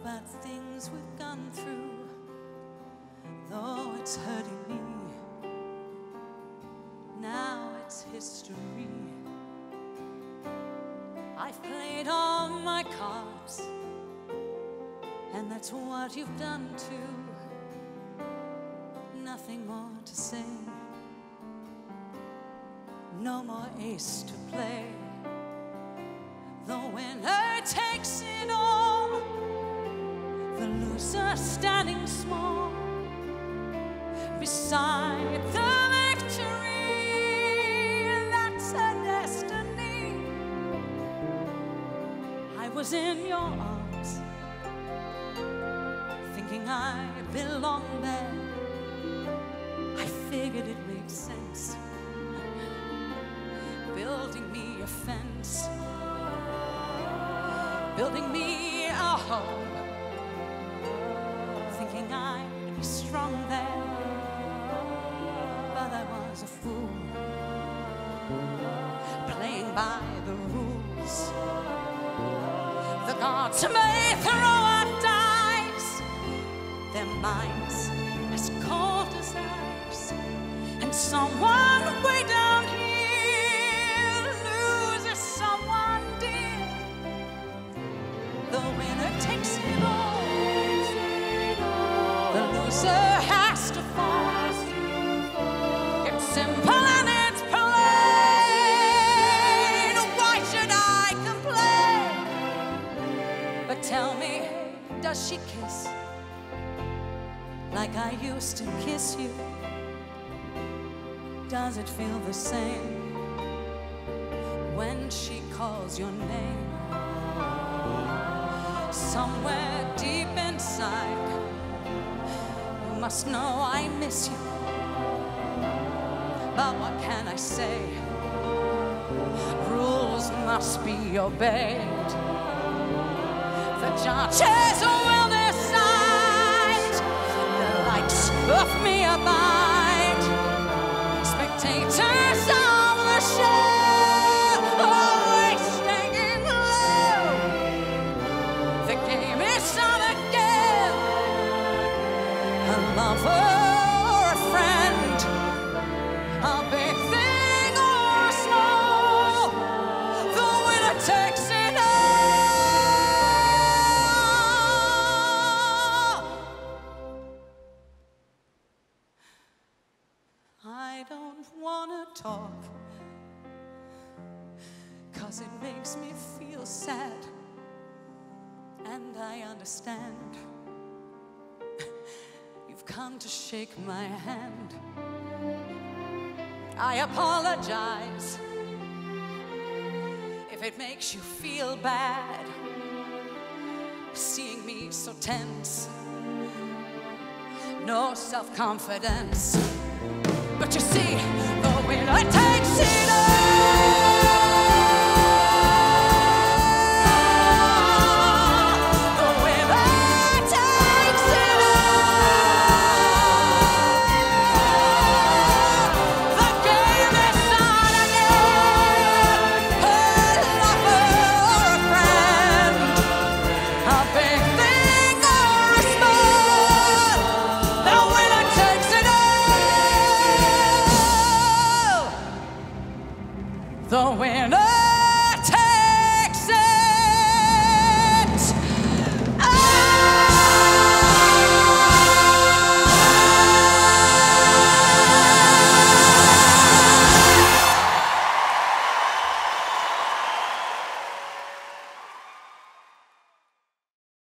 bad things we've gone through, though it's hurting me, now it's history. I've played all my cards, and that's what you've done too. Nothing more to say, no more ace to play. The winner takes it all, the loser standing small beside the victory. That's a destiny. I was in your arms, thinking I belonged there. I figured it made sense, building me a fence, building me a home, thinking I'd be strong there. But I was a fool, playing by the rules. The gods may throw out dice, their minds as cold as ice, and someone way down here loses someone dear. The winner takes it all, the loser has to fall. It's simple and it's plain. Why should I complain? But tell me, does she kiss like I used to kiss you? Does it feel the same when she calls your name? Somewhere deep inside, you must know I miss you. But what can I say? Rules must be obeyed. The judges will decide. The likes of me abide. Spectators of the show, always staying low. The game is on again. A lover or a friend, a big thing or small, the winner takes it all. I don't wanna talk, 'cause it makes me feel sad, and I understand. You've come to shake my hand. I apologize if it makes you feel bad, seeing me so tense, no self-confidence. But you see, the winner takes